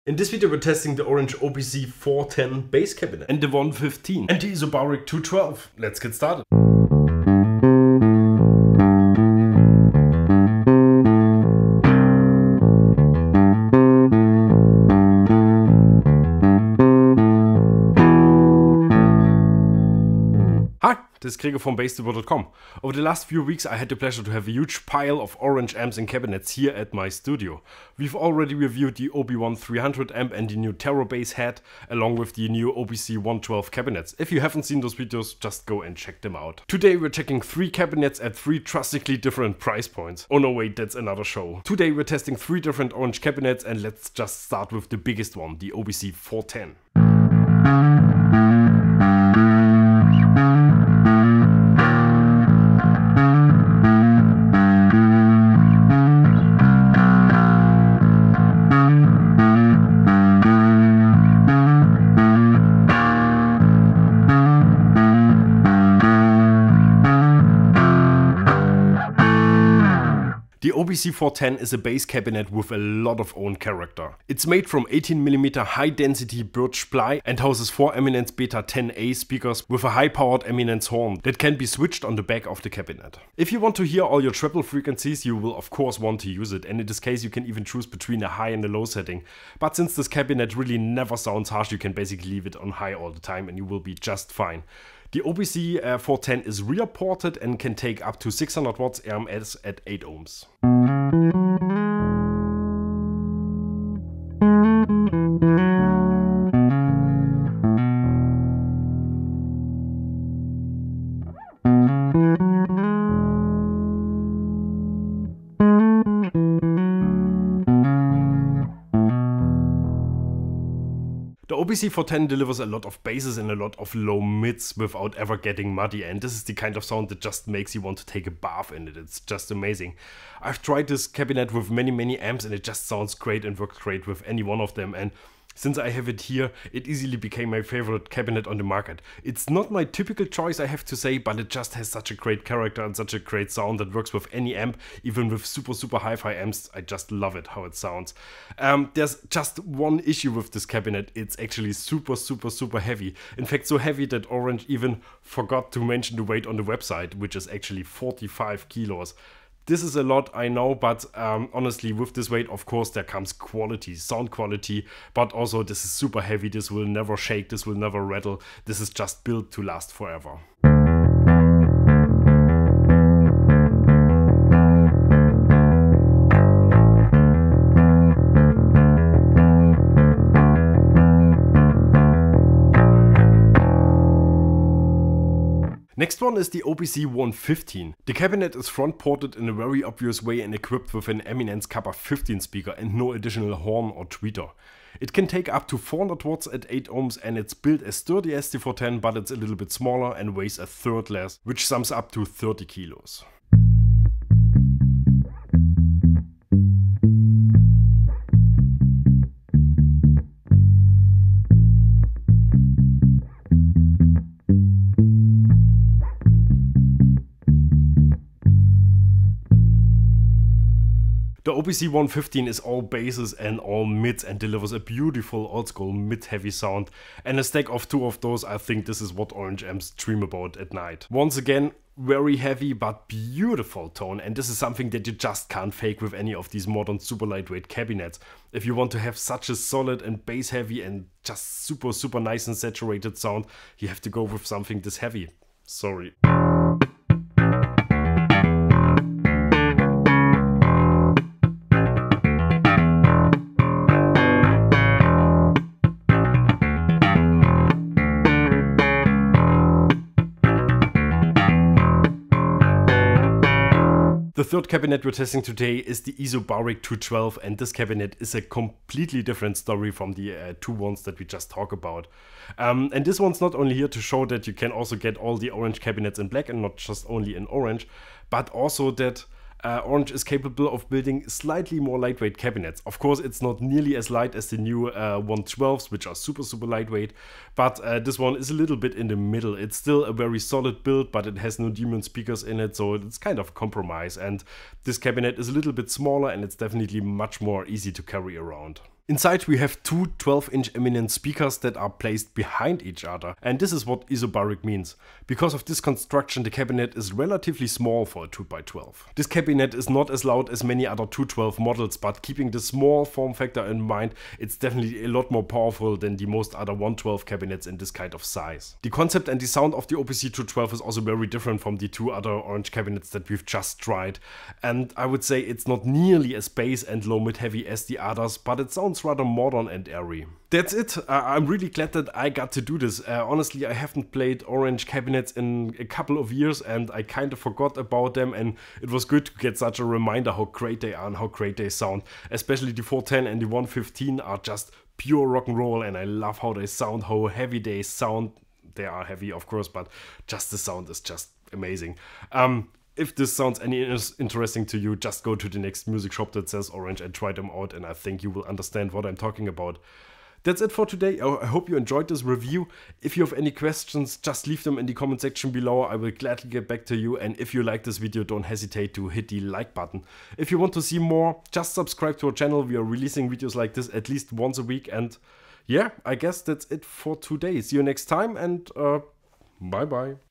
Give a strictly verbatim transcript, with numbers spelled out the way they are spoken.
In this video we're testing the Orange O B C four ten bass cabinet and the one fifteen and the Isobaric two twelve. Let's get started. Hi, this is Gregor from bass tuber dot com. Over the last few weeks I had the pleasure to have a huge pile of Orange amps and cabinets here at my studio. We've already reviewed the O B one three hundred amp and the new Terror bass head, along with the new O B C one twelve cabinets. If you haven't seen those videos, just go and check them out. Today we're checking three cabinets at three drastically different price points. Oh no, wait, that's another show. Today we're testing three different Orange cabinets, and let's just start with the biggest one, the O B C four ten. The O B C four ten is a bass cabinet with a lot of own character. It's made from eighteen millimeter high density birch ply and houses four Eminence Beta ten A speakers with a high powered Eminence horn that can be switched on the back of the cabinet. If you want to hear all your treble frequencies, you will of course want to use it, and in this case you can even choose between a high and a low setting. But since this cabinet really never sounds harsh, you can basically leave it on high all the time and you will be just fine. The O B C uh, four ten is rear ported and can take up to six hundred watts R M S at eight ohms. The O B C four ten delivers a lot of basses and a lot of low mids without ever getting muddy, and this is the kind of sound that just makes you want to take a bath in it. It's just amazing. I've tried this cabinet with many many amps and it just sounds great and works great with any one of them, and since I have it here, it easily became my favorite cabinet on the market. It's not my typical choice, I have to say, but it just has such a great character and such a great sound that works with any amp, even with super super hi-fi amps. I just love it, how it sounds. Um, there's just one issue with this cabinet. It's actually super super super heavy. In fact, so heavy that Orange even forgot to mention the weight on the website, which is actually forty-five kilos. This is a lot, I know, but um, honestly, with this weight, of course, there comes quality, sound quality, but also this is super heavy. This will never shake, this will never rattle. This is just built to last forever. Next one is the O B C one fifteen. The cabinet is front ported in a very obvious way and equipped with an Eminence Kappa fifteen speaker and no additional horn or tweeter. It can take up to four hundred watts at eight ohms and it's built as sturdy as the four ten, but it's a little bit smaller and weighs a third less, which sums up to thirty kilos. The O B C one fifteen is all basses and all mids and delivers a beautiful old school mid-heavy sound, and a stack of two of those. I think this is what Orange amps dream about at night. Once again, very heavy but beautiful tone, and this is something that you just can't fake with any of these modern super lightweight cabinets. If you want to have such a solid and bass heavy and just super super nice and saturated sound, you have to go with something this heavy. Sorry. The third cabinet we're testing today is the Isobaric two twelve, and this cabinet is a completely different story from the uh, two ones that we just talked about. Um, and this one's not only here to show that you can also get all the Orange cabinets in black and not just only in orange, but also that Uh, Orange is capable of building slightly more lightweight cabinets. Of course, it's not nearly as light as the new uh, one twelves, which are super, super lightweight, but uh, this one is a little bit in the middle. It's still a very solid build, but it has no Demon speakers in it, so it's kind of a compromise. And this cabinet is a little bit smaller, and it's definitely much more easy to carry around. Inside we have two twelve inch eminent speakers that are placed behind each other, and this is what isobaric means. Because of this construction, the cabinet is relatively small for a two by twelve. This cabinet is not as loud as many other two twelve models, but keeping the small form factor in mind, it's definitely a lot more powerful than the most other one twelve cabinets in this kind of size. The concept and the sound of the O P C two twelve is also very different from the two other orange cabinets that we've just tried, and I would say it's not nearly as bass and low mid heavy as the others, but it sounds rather modern and airy. That's it. Uh, I'm really glad that I got to do this. Uh, honestly, I haven't played orange cabinets in a couple of years and I kind of forgot about them, and it was good to get such a reminder how great they are and how great they sound. Especially the four ten and the one fifteen are just pure rock and roll, and I love how they sound, how heavy they sound. They are heavy, of course, but just the sound is just amazing. Um, If this sounds any interesting to you, just go to the next music shop that says Orange and try them out, and I think you will understand what I'm talking about. That's it for today. I hope you enjoyed this review. If you have any questions, just leave them in the comment section below. I will gladly get back to you, and if you like this video, don't hesitate to hit the like button. If you want to see more, just subscribe to our channel. We are releasing videos like this at least once a week, and yeah, I guess that's it for today. See you next time, and uh, bye bye.